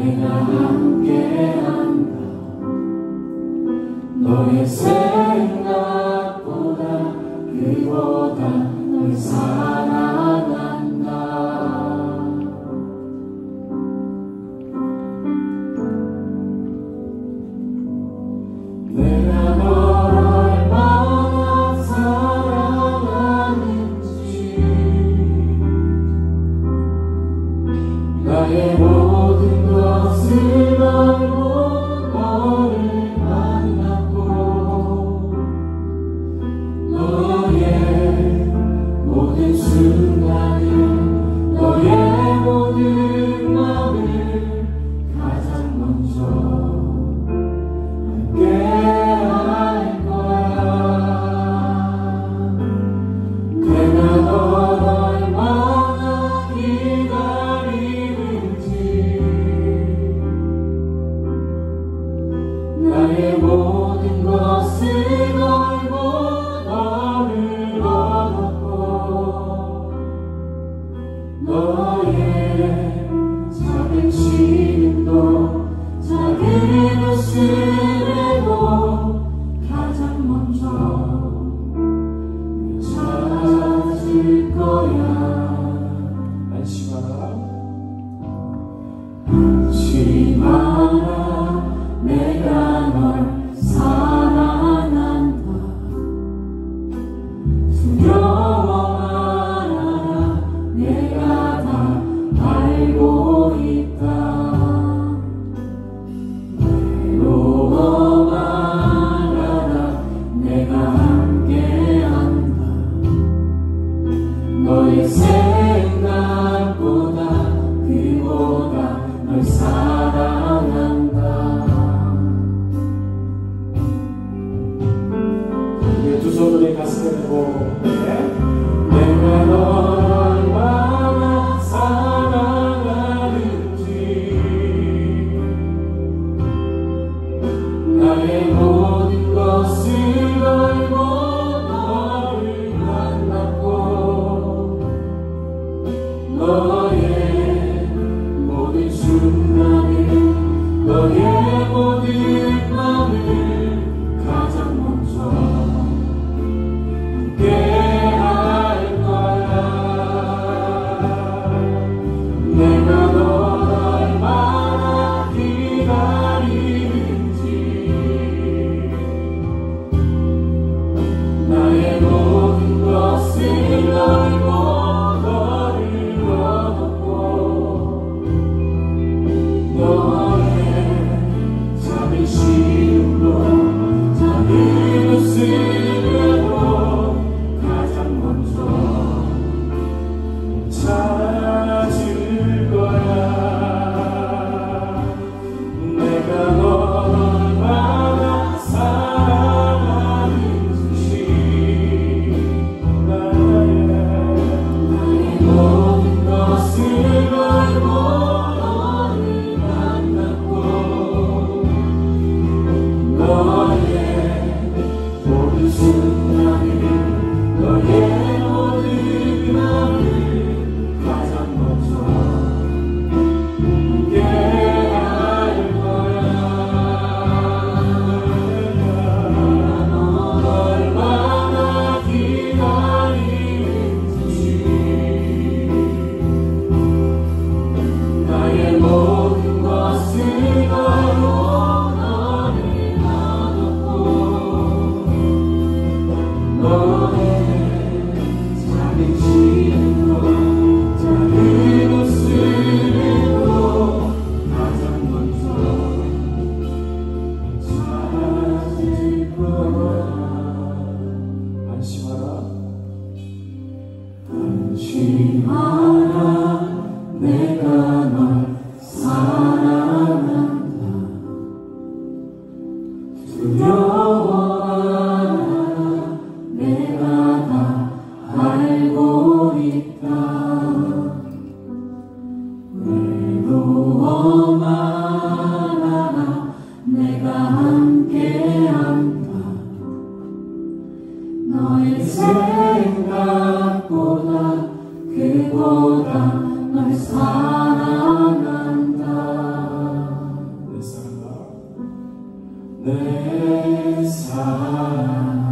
내가 함께한다. 너의 생각보다 그보다 널 사랑한다. 내가 널 얼마나 사랑하는지 나의 모든 것을 알고 너를 만났고 너의 모든 순간을 너의 모든 마음을 가장 먼저 함께할 거야. 내가 널 얼마나 기다리는지 나의 모든 것을 걸고 너를 얻었고 너의 작은 시름도 작은 웃음에도 가장 먼저 찾을 거야. 안심하라 안심하라 내가 널 사랑한다. 두려워 말아라 내가 다 알고 있다. 외로워 말아라 내가 함께한다. 너의 생각보다 그보다 널 사랑한다. 두 손으로 가슴에 대고 내가 널 얼마나 사랑하는지 나의 모든 것을 걸고 너를 만났고 너의 모든 순간을 너의 모든 마음을 가장 먼저 함께할 거야. 내가 널 얼마나 기다리는지 나의 모든 것을 알고 너를 얻었고 너의 작은 시름도 작은 웃음에도 가장 먼저 찾을 거야. 내가 널 얼마나 사랑하는지 나의 모든 것을 알고 너를 만났고 너의 모든 순간을 너의 모든 마음을 가장 먼저 함께할 거야. 널 얼마나 기다리는지 나의 모든 것을 걸고 너를 얻었고 너의 작은 시름도 작은 웃음에도 가장 먼저 찾을 거야. 안심하라 안심하라 내가 널 사랑한다. 두려워 말아라 내가 다 알고 있다. 외로워 말아라 내가 함께한다. 너의 생각보다 그보다 널 사랑한다. 내 사랑